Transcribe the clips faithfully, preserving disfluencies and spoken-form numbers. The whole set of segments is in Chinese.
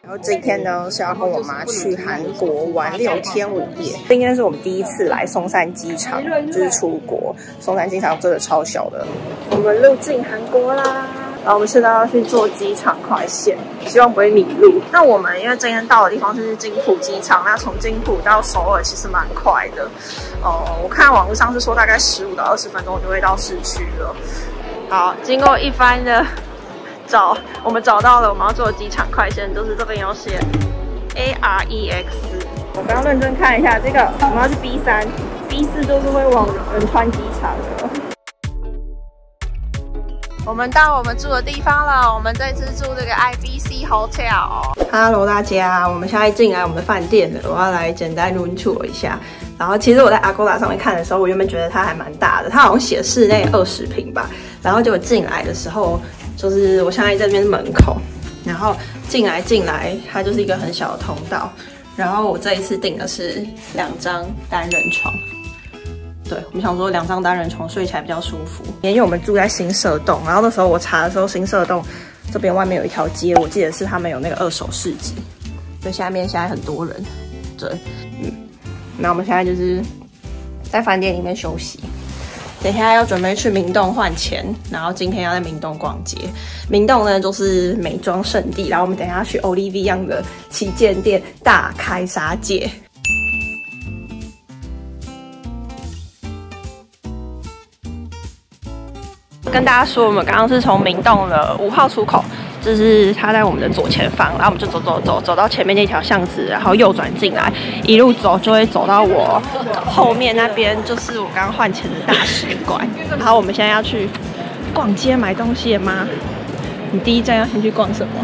然后今天呢是要跟我妈去韩国玩六天五夜。今天是我们第一次来松山机场，就是出国。松山机场真的超小的。我们入境韩国啦，然后我们现在要去坐机场快线，希望不会迷路。那我们因为今天到的地方就是金浦机场，那从金浦到首尔其实蛮快的。哦、呃，我看网络上是说大概十五到二十分钟就会到市区了。好，经过一番的找，我们找到了我们要坐的机场快线，就是这边有写 A R E X。我刚刚认真看一下，这个我们要去 B 三 ，B 四就是会往仁川机场的。我们到我们住的地方了，我们这次住这个 I B C Hotel。Hello 大家，我们现在进来我们的饭店了，我要来简单 room tour 一下。然后其实我在 Agoda 上面看的时候，我原本觉得它还蛮大的，它好像写室内二十平吧。然后结果进来的时候，就是我现在这边是门口，然后进来进来，它就是一个很小的通道。然后我这一次订的是两张单人床。对，我们想说两张单人床睡起来比较舒服，因为我们住在新社洞，然后那时候我查的时候，新社洞这边外面有一条街，我记得是他们有那个二手市集，所以下面现在很多人。对，嗯，那我们现在就是在饭店里面休息，等一下要准备去明洞换钱，然后今天要在明洞逛街。明洞呢就是美妆圣地，然后我们等一下去 Olivia 的旗舰店大开杀戒。跟大家说，我们刚刚是从明洞的五号出口，就是它在我们的左前方，然后我们就走走走走到前面那条巷子，然后右转进来，一路走就会走到我后面那边，就是我刚刚换钱的大使馆。然后我们现在要去逛街买东西了吗？你第一站要先去逛什么？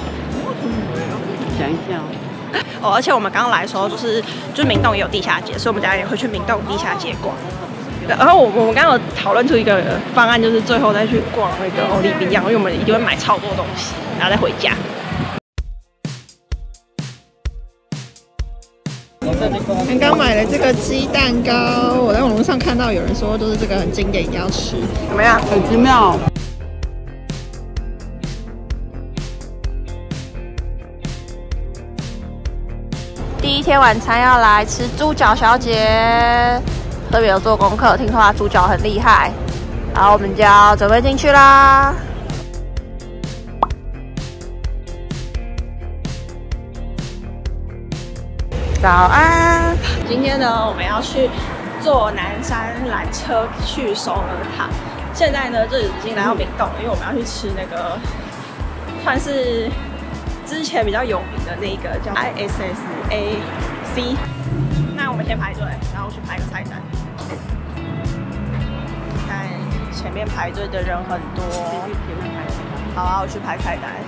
想一下哦，而且我们刚刚来的时候，就是就是明洞也有地下街，所以我们等下也会去明洞地下街逛。然后我我们刚刚有讨论出一个方案，就是最后再去逛那个欧丽比亚，因为我们一定会买超多东西，然后再回家。刚刚买了这个鸡蛋糕，我在网络上看到有人说，就是这个很经典，一定要吃，怎么样？ 很奇妙。 第一天晚餐要来吃猪脚小姐。特别有做功课，听说他猪脚很厉害，然后我们就要准备进去啦。早安！今天呢，我们要去坐南山缆车去首尔塔。现在呢，就已经来到明洞了，因为我们要去吃那个算是之前比较有名的那个叫 I S S A C。那我们先排队，然后去排个菜单。看前面排队的人很多，好啊，我去排菜单。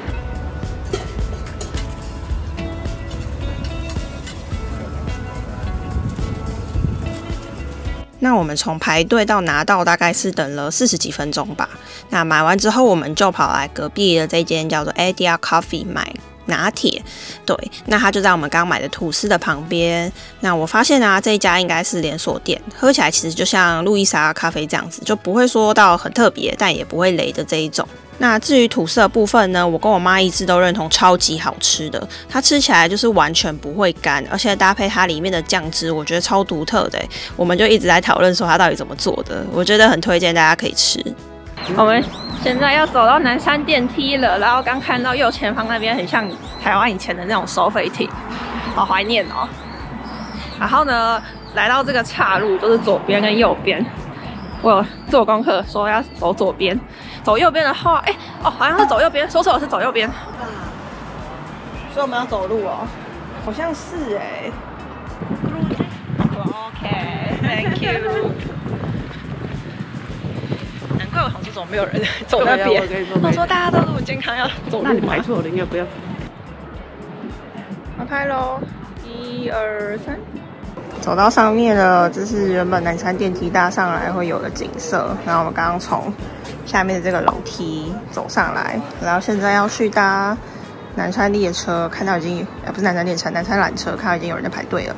那我们从排队到拿到大概是等了四十几分钟吧。那买完之后，我们就跑来隔壁的这间叫做 Adia Coffee 买拿铁。对，那它就在我们刚刚买的吐司的旁边。那我发现啊，这一家应该是连锁店，喝起来其实就像路易莎咖啡这样子，就不会说到很特别，但也不会雷的这一种。那至于吐司的部分呢，我跟我妈一致都认同超级好吃的，它吃起来就是完全不会干，而且搭配它里面的酱汁，我觉得超独特的。我们就一直在讨论说它到底怎么做的，我觉得很推荐大家可以吃。我们现在要走到南山电梯了，然后刚看到右前方那边很像台湾以前的那种收费亭，好怀念哦。然后呢，来到这个岔路，就是左边跟右边。我有做功课说要走左边，走右边的话，哎、欸，哦，好像是走右边，说错了是走右边。所以我们要走路哦，好像是哎、欸。OK，Thank you。难怪我想说怎么没有人走那边。我说大家都那么健康，要走路吗？ 那你排错了，应该不要。 我拍喽，一二三。走到上面了，这是原本南山电梯搭上来会有的景色。然后我们刚刚从下面的这个楼梯走上来，然后现在要去搭南山列车，看到已经呃不是南山列车，南山缆车，看到已经有人在排队了。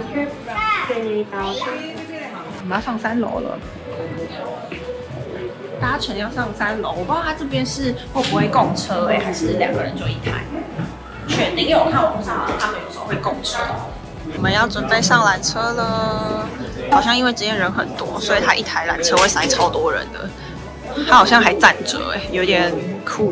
我们要上三楼了。 搭乘要上三楼，我不知道它这边是会不会共车哎、欸，还是两个人就一台？确定，因为我看网络上他们有时候会共车。我们要准备上缆车了，好像因为今天人很多，所以它一台缆车会塞超多人的。它好像还站着哎、欸，有点酷。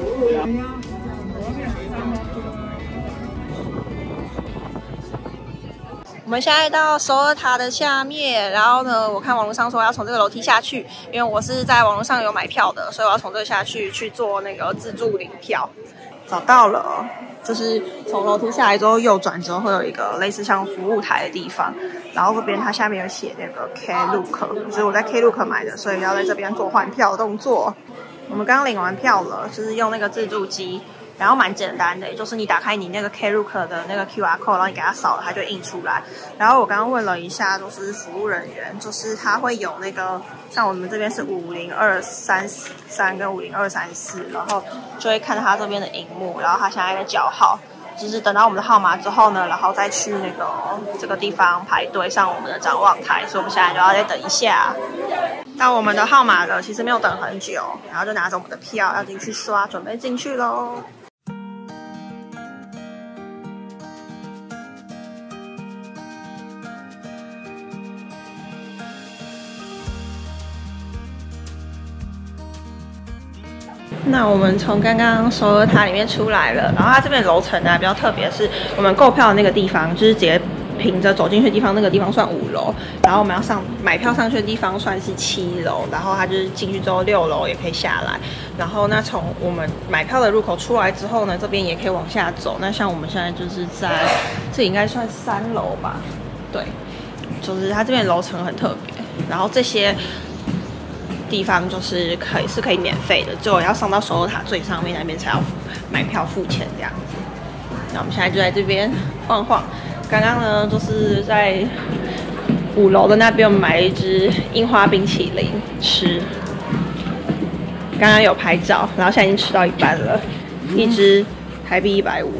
我们现在到首尔塔的下面，然后呢，我看网络上说要从这个楼梯下去，因为我是在网络上有买票的，所以我要从这个下去去做那个自助领票。找到了，就是从楼梯下来之后右转之后会有一个类似像服务台的地方，然后这边它下面有写那个 Klook， 就是我在 Klook 买的，所以要在这边做换票的动作。我们刚领完票了，就是用那个自助机。然后蛮简单的，就是你打开你那个 Klook 的那个 Q R code， 然后你给它扫了，它就印出来。然后我刚刚问了一下，就是服务人员，就是他会有那个，像我们这边是五零二三三跟五零二三四，然后就会看他这边的荧幕，然后他现在在叫号，就是等到我们的号码之后呢，然后再去那个这个地方排队上我们的展望台，所以我们现在就要再等一下。到我们的号码了，其实没有等很久，然后就拿着我们的票要进去刷，准备进去喽。那我们从刚刚首尔塔里面出来了，然后它这边楼层呢比较特别，是我们购票的那个地方，就是直接凭着走进去的地方，那个地方算五楼，然后我们要上买票上去的地方算是七楼，然后它就是进去之后六楼也可以下来，然后那从我们买票的入口出来之后呢，这边也可以往下走。那像我们现在就是在这应该算三楼吧，对，就是它这边楼层很特别，然后这些地方就是可以是可以免费的，只有要上到首尔塔最上面那边才要买票付钱这样子。那我们现在就在这边晃晃。刚刚呢，就是在五楼的那边，我们买了一支樱花冰淇淋吃。刚刚有拍照，然后现在已经吃到一半了，一支台币一百五。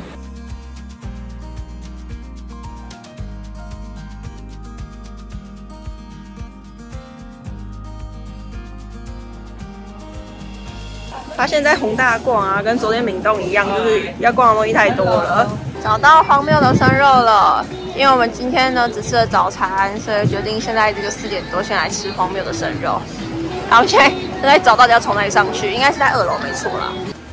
发现在宏大逛啊，跟昨天明洞一样，就是要逛的东西太多了。找到荒谬的生肉了，因为我们今天呢只吃了早餐，所以决定现在这个四点多先来吃荒谬的生肉。然后现在正在找到底要从哪里上去，应该是在二楼没错啦。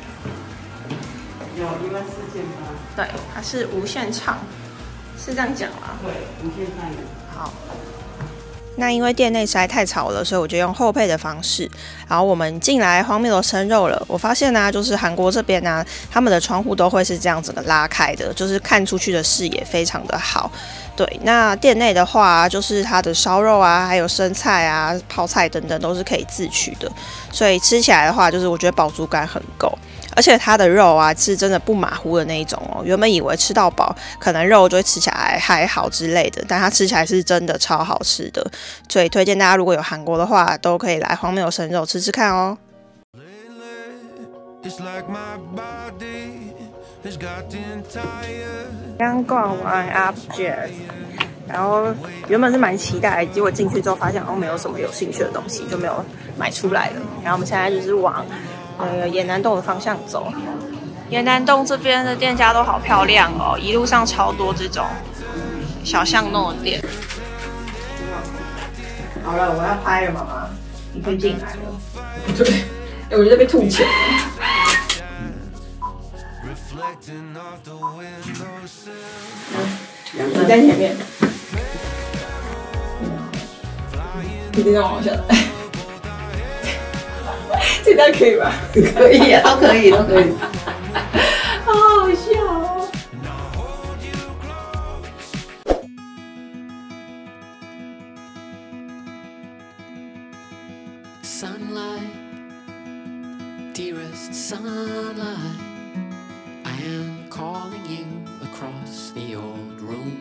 有一万四千八。对，它是无限畅，是这样讲吗？对，无限畅。好。那因为店内实在太吵了，所以我就用后配的方式。然后我们进来荒谬的生肉了，我发现呢、啊，就是韩国这边呢、啊，他们的窗户都会是这样子的拉开的，就是看出去的视野非常的好。对，那店内的话，就是它的烧肉啊，还有生菜啊、泡菜等等都是可以自取的，所以吃起来的话，就是我觉得饱足感很够。而且它的肉啊是真的不马虎的那一种哦。原本以为吃到饱，可能肉就会吃起来还好之类的，但它吃起来是真的超好吃的。所以推荐大家如果有韩国的话，都可以来荒谬生肉吃吃看哦。刚逛完 Upjet， 然后原本是蛮期待，结果进去之后发现好像没有什么有兴趣的东西，就没有买出来了。然后我们现在就是往那个延南洞的方向走。延南洞这边的店家都好漂亮哦，一路上超多这种小巷弄的店。好了，我要拍了，妈妈，你可以进来了。对，哎，我觉得被吐钱了。你在前面，一定要往下来。这张可以吧？可以啊，都可以，都可以。好好笑哦。 Sunlight, dearest sunlight, I am calling you across the old room.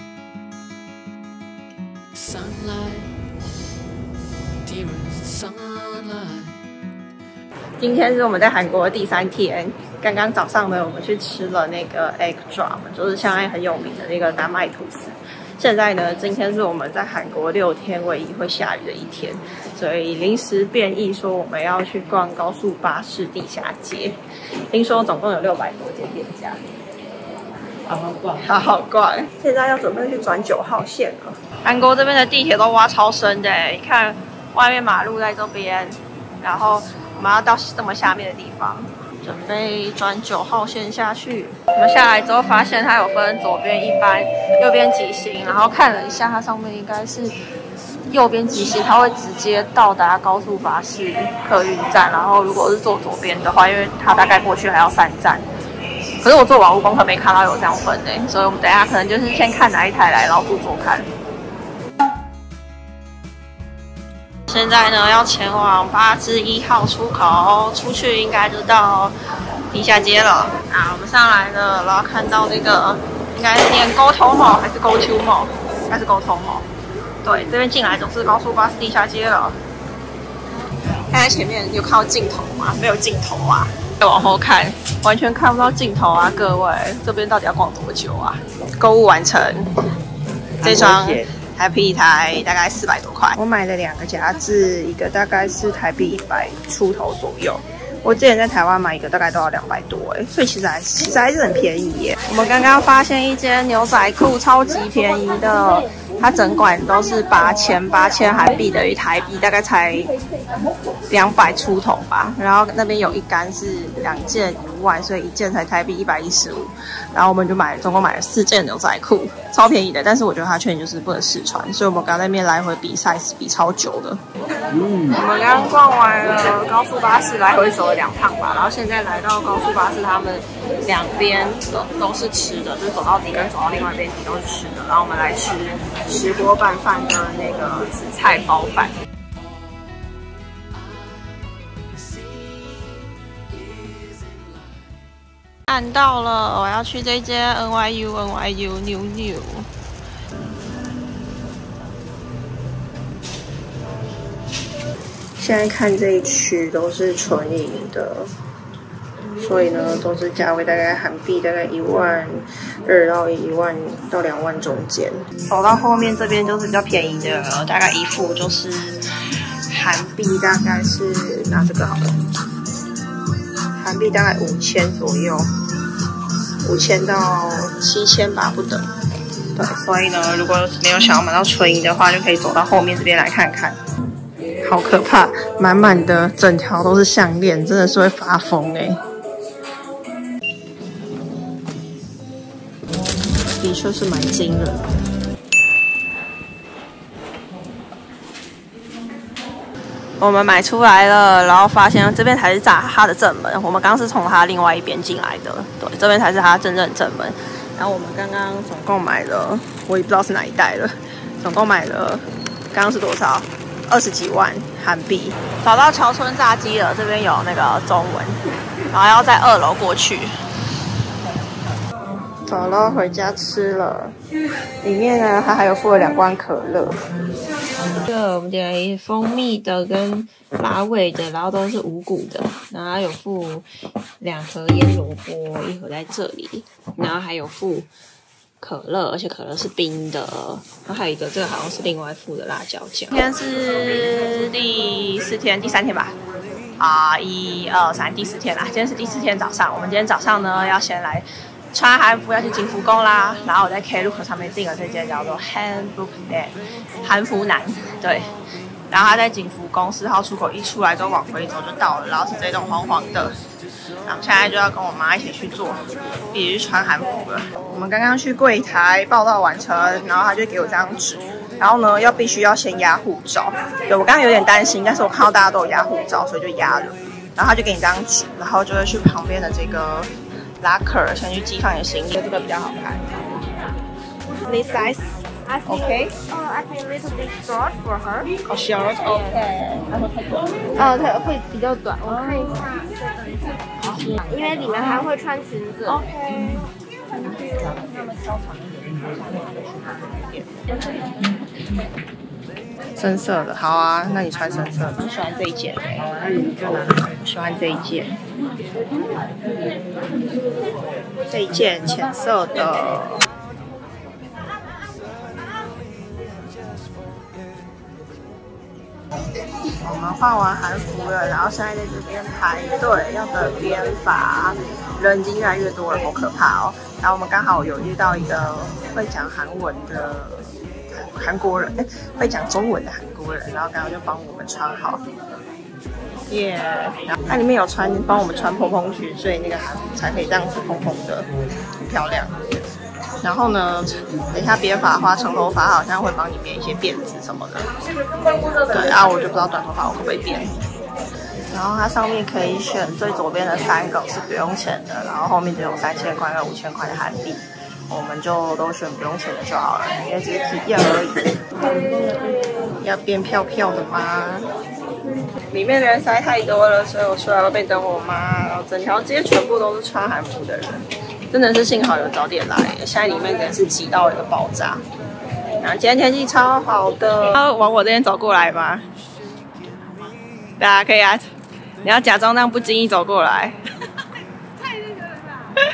Sunlight, dearest sunlight. 今天是我们在韩国的第三天。刚刚早上呢，我们去吃了那个 egg drop， 就是现在很有名的那个丹麦吐司。 现在呢，今天是我们在韩国六天唯一会下雨的一天，所以临时变异说我们要去逛高速巴士地下街。听说总共有六百多间店家，好好逛，好好逛。现在要准备去转九号线了。韩国这边的地铁都挖超深的，你看外面马路在这边，然后我们要到这么下面的地方。准备转九号线下去，我们下来之后发现它有分左边一般、右边急行，然后看了一下，它上面应该是右边急行，它会直接到达高速巴士客运站，然后如果是坐左边的话，因为它大概过去还要三站。可是我做网络功课没看到有这样分诶，所以我们等一下可能就是先看哪一台来，然后做做看。现在呢，要前往八之一号出口，出去应该就到地下街了。啊，我们上来了，然后看到那个应该是念沟通某还是沟秋某，应该是沟通某。对，这边进来就是高速巴士地下街了。看在前面有看到尽头吗？没有尽头啊！再往后看，完全看不到尽头啊！各位，这边到底要逛多久啊？购物完成，这双。台币一台大概四百多块，我买了两个夹子，一个大概是台币一百出头左右。我之前在台湾买一个大概都要两百多哎，所以其实还其实还是很便宜耶。我们刚刚发现一间牛仔裤超级便宜的，它整馆都是八千八千韩币等于台币大概才两百出头吧。然后那边有一杆是两件一万，所以一件才台币一百一十五。然后我们就买总共买了四件牛仔裤，超便宜的。但是我觉得它缺点就是不能试穿，所以我们刚在那边来回比 size 比超久的。嗯，我们刚刚逛完了高速巴士，来回走了两趟吧。然后现在来到高速巴士，他们两边的都是吃的，就是走到底跟走到另外一边底都是吃的。然后我们来吃石锅拌饭跟那个紫菜包饭。看到了，我要去这间 N Y U N Y U New New。现在看这一区都是纯银的，所以呢都是价位大概韩币大概一万二到一万到两万中间。走到后面这边就是比较便宜的，大概一副就是韩币大概是拿这个好了。韩币大概五千左右，五千到七千吧不等。对，所以呢，如果没有想要买到纯银的话，就可以走到后面这边来看看。好可怕，满满的整条都是项链，真的是会发疯哎、欸。的确是蛮惊人的。我们买出来了，然后发现这边才是它的正门。我们刚刚是从它另外一边进来的，对，这边才是它真正的正门。然后我们刚刚总共买了，我也不知道是哪一代了，总共买了，刚刚是多少？二十几万韩币。找到桥村炸鸡了，这边有那个中文，然后要在二楼过去。找到回家吃了，里面呢它还有附了两罐可乐。这个我们点了蜂蜜的跟辣味的，然后都是五谷的，然后还有附两盒腌萝卜，一盒在这里，然后还有附可乐，而且可乐是冰的，然后还有一个这个好像是另外附的辣椒酱。今天是第四天，第三天吧。啊，一二三，第四天啦！今天是第四天早上，我们今天早上呢要先来穿韩服，要去景福宫啦。然后我在 Klook 上面订了这间叫做 Hanbok Man 韩服男，对。然后他在景福宫四号出口一出来之后往回走就到了，然后是这栋黄黄的。然后现在就要跟我妈一起去做，必须穿韩服了。我们刚刚去柜台报到完成，然后他就给我这张纸，然后呢要必须要先压护照。对，我刚刚有点担心，但是我看到大家都有压护照，所以就压了。然后他就给你这张纸，然后就会去旁边的这个 locker 先去寄放你的行李，这个比较好看。This size. Okay. Oh, I think a little bit short for her. Oh, short. Okay. 呃，它会比较短。我看一下，因为里面还会穿裙子。 OK. 深色的，好啊，那你穿深色的。我喜欢这一件。好啊，那你就拿。我喜欢这一件。这一件浅色的。 我们换完韩服了，然后现在在这边排队要等编发，人已经越来越多了，好可怕哦。然后我们刚好有遇到一个会讲韩文的韩国人，哎，会讲中文的韩国人，然后刚刚就帮我们穿好。耶、yeah ！然后它里面有穿帮我们穿蓬蓬裙，所以那个韩服才可以这样子蓬蓬的，很漂亮。然后呢，等一下编发的话，长头发好像会帮你编一些辫子什么的。对啊，我就不知道短头发我可不可以编。然后它上面可以选最左边的三个是不用钱的，然后后面就有三千块跟五千块的韩币，我们就都选不用钱的就好了，因为只是体验而已。要变漂漂的吗？里面人塞太多了，所以我出来要被等我妈，然后整条街全部都是穿韩服的人，真的是幸好有早点来，现在里面真的是挤到一个爆炸。然后今天天气超好的，要往我这边走过来吗？大家可以啊，你要假装那样不经意走过来。太那个了吧。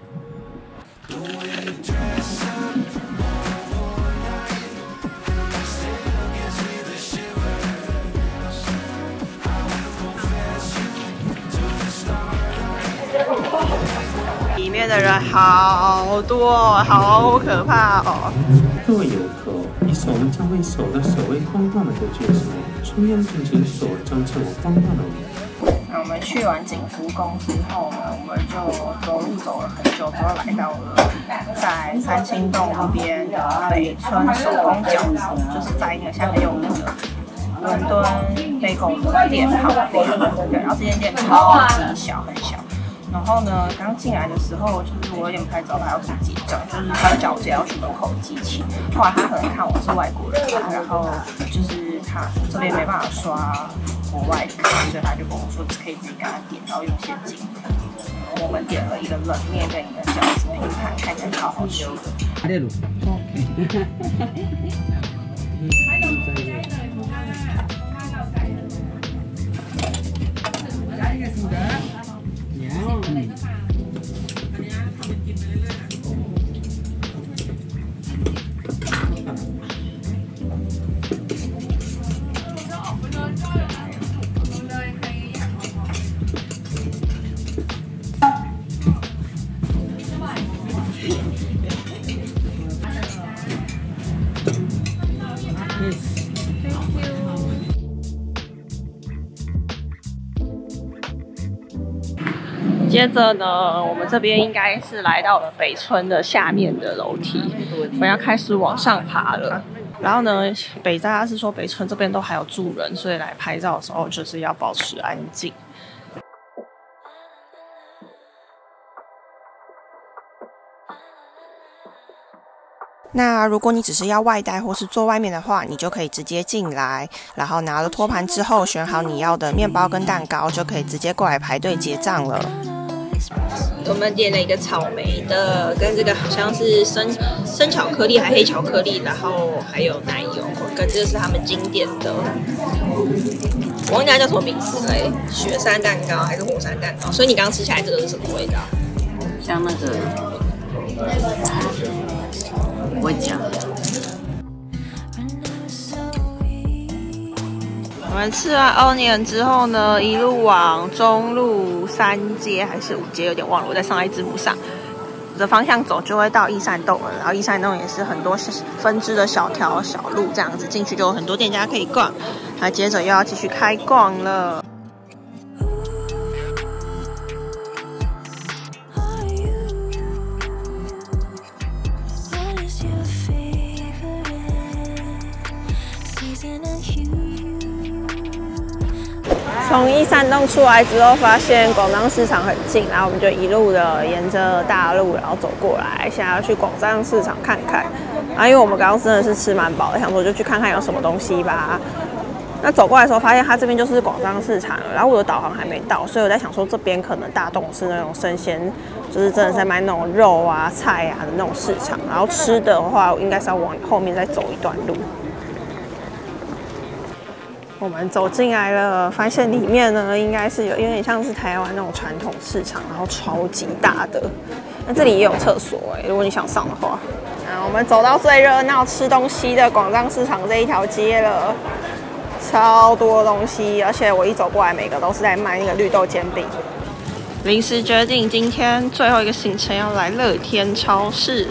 里面的人好多，好可怕哦！ 各位游客，以守门将会守得守卫荒诞的角色，中央进行所将趁我荒诞的我。 那我们去完景福宫之后呢，我们就走路走了很久，之后来到了在三清洞那边的北村手工饺子，就是在一个下面有名的伦敦贝狗的店旁边。对，然后这间店超级小，很小。然后呢，刚进来的时候，就是我有点不太知道他要怎么结账，就是他的饺子也要去门口机器。后来他可能看我是外国人嘛，然后就是他这边没办法刷国外卡，所以他就跟我说只可以自己给他点，然后用现金。我们点了一个冷面跟一个饺子拼盘，看起来超好吃的。接着呢，我们这边应该是来到了北村的下面的楼梯，我们要开始往上爬了。然后呢，北大家是说北村这边都还有住人，所以来拍照的时候就是要保持安静。那如果你只是要外带或是坐外面的话，你就可以直接进来，然后拿了托盘之后，选好你要的面包跟蛋糕，就可以直接过来排队结账了。我们点了一个草莓的，跟这个好像是生生巧克力还黑巧克力，然后还有奶油，跟这个是他们经典的，我忘记它叫什么名字嘞，雪山蛋糕还是火山蛋糕？所以你刚刚吃起来这个是什么味道？ 像那个，我讲。 我们吃完 Onion 之后呢，一路往中路三街还是五街，有点忘了，我在上来字幕上的方向走，就会到益善洞了。然后益善洞也是很多分支的小条小路，这样子进去就有很多店家可以逛。那接着又要继续开逛了。从益善洞出来之后，发现广藏市场很近，然后我们就一路的沿着大路，然后走过来。现在要去广藏市场看看，啊，因为我们刚刚真的是吃蛮饱的，想说就去看看有什么东西吧。那走过来的时候，发现它这边就是广藏市场了，然后我的导航还没到，所以我在想说这边可能大洞是那种生鲜，就是真的在卖那种肉啊、菜啊的那种市场。然后吃的话，应该是要往后面再走一段路。我们走进来了，发现里面呢应该是有有点像是台湾那种传统市场，然后超级大的。那这里也有厕所哎、欸，如果你想上的话。啊，我们走到最热闹吃东西的广藏市场这一条街了， 超多东西，而且我一走过来，每个都是在卖那个绿豆煎饼。临时决定今天最后一个行程要来乐天超市。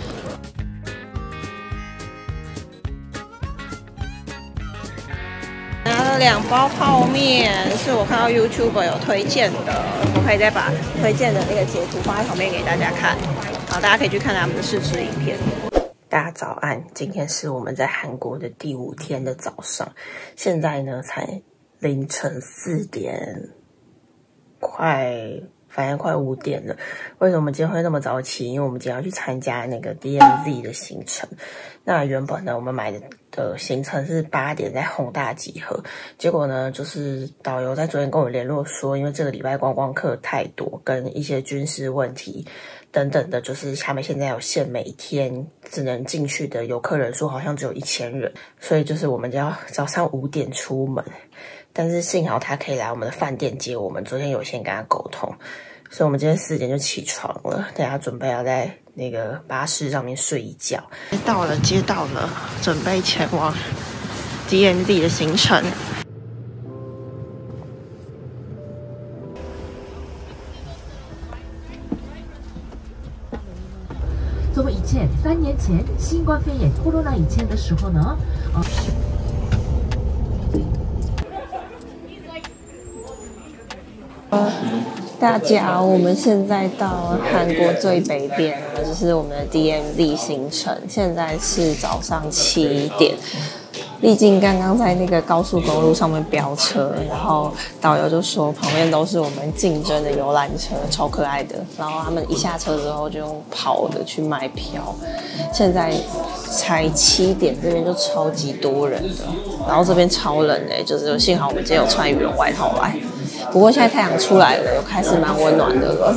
拿了两包泡面，是我看到 YouTube 有推荐的，我可以再把推荐的那个截图放在旁边给大家看，好，大家可以去看他们的试吃影片。大家早安，今天是我们在韩国的第五天的早上，现在呢才凌晨四点，快反正快五点了。为什么我们今天会那么早起？因为我们今天要去参加那个 D M Z 的行程。那原本呢，我们买的的行程是八点在弘大集合，结果呢，就是导游在昨天跟我联络说，因为这个礼拜观光客太多，跟一些军事问题等等的，就是他们现在有限每天只能进去的游客人数好像只有一千人，所以就是我们就要早上五点出门。但是幸好他可以来我们的饭店接我们，昨天有先跟他沟通，所以我们今天四点就起床了，等下准备要在那个巴士上面睡一觉。到了，接到了，准备前往 D M Z 的行程。 作为以前三年前新冠肺炎 Corona 以前的时候呢，呃大家，我们现在到韩国最北边了，就是我们的 D M Z 行程。现在是早上七点，历经刚刚在那个高速公路上面飙车，然后导游就说旁边都是我们竞争的游览车，超可爱的。然后他们一下车之后就用跑的去卖票。现在才七点，这边就超级多人的，然后这边超冷的，就是幸好我们今天有穿羽绒外套来。不过现在太阳出来了，有开始蛮温暖的了。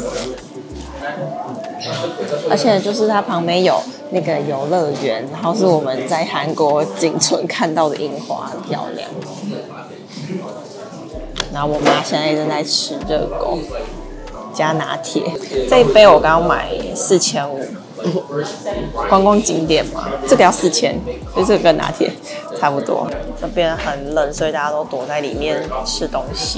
而且就是它旁边有那个游乐园，然后是我们在韩国仅存看到的樱花，很漂亮。然后我妈现在正在吃热狗加拿铁，这一杯我刚刚买四千五，观光景点嘛，这个要四千，所以这个跟拿铁差不多。这边很冷，所以大家都躲在里面吃东西。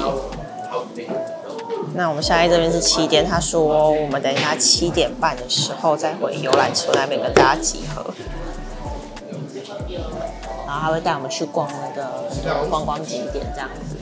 那我们现在这边是七点，他说我们等一下七点半的时候再回游览车那边跟大家集合，然后他会带我们去逛那个很多观光景点这样子。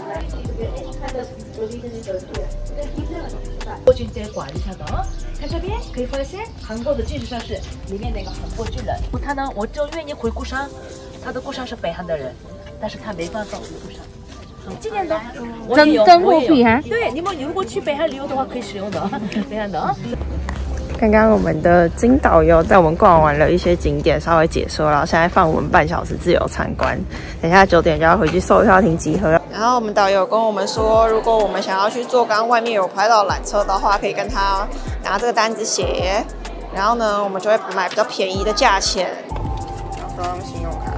国军这管理下的，看这边可以发现韩国的军事设施里面那个韩国军人，他呢，我就愿意回故乡，他的故乡是北韩的人，但是他没办法回故乡。今年的真真货币哈，对，你们如果去北韩旅游的话，可以使用的北韩的。 刚刚我们的金导游带我们逛完了一些景点，稍微解说，然后现在放我们半小时自由参观。等一下九点就要回去售票亭集合。然后我们导游跟我们说，如果我们想要去坐刚刚外面有拍到缆车的话，可以跟他拿这个单子写，然后呢，我们就会买比较便宜的价钱。然后用信用卡。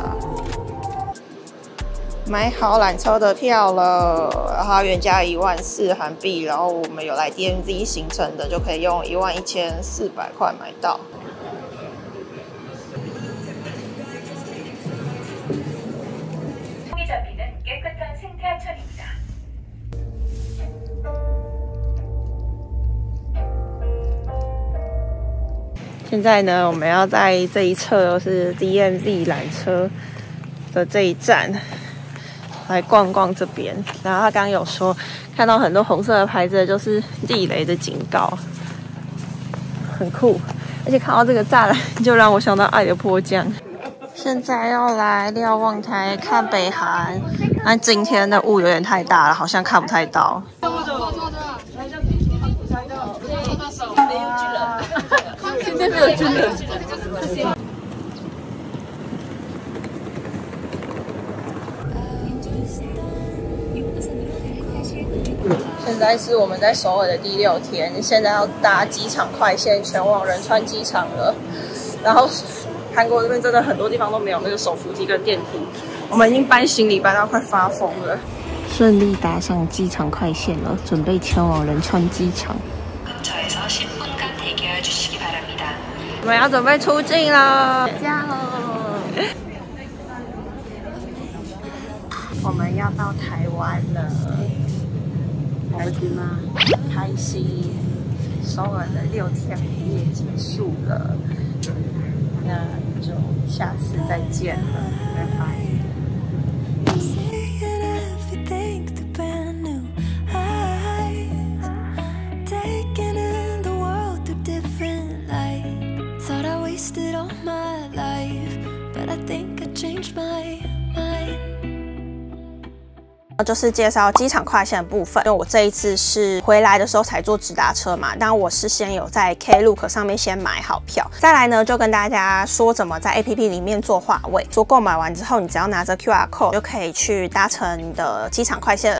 买好缆车的票了，然后它原价一万四韩币，然后我们有来 D M Z 行程的，就可以用一万一千四百块买到。现在呢，我们要在这一侧是 D M Z 缆车的这一站。来逛逛这边，然后他刚刚有说看到很多红色的牌子，就是地雷的警告，很酷。而且看到这个栅栏，就让我想到《爱的迫降》。现在要来瞭望台看北韩，但今天的雾有点太大了，好像看不太到。今天没有军人。现在是我们在首尔的第六天，现在要搭机场快线前往仁川机场了。然后韩国这边真的很多地方都没有那个手扶梯跟电梯，我们已经搬行李搬到快发疯了。顺利搭上机场快线了，准备前往仁川机场。我们要准备出境了，加油！ 我们要到台湾了， 开心吗？ 开心！首尔的六天五夜结束了，那就下次再见了，拜拜。就是介绍机场快线的部分，因为我这一次是回来的时候才坐直达车嘛，但我事先有在 Klook 上面先买好票。再来呢，就跟大家说怎么在 A P P 里面做划位。说购买完之后，你只要拿着 Q R code 就可以去搭乘你的机场快线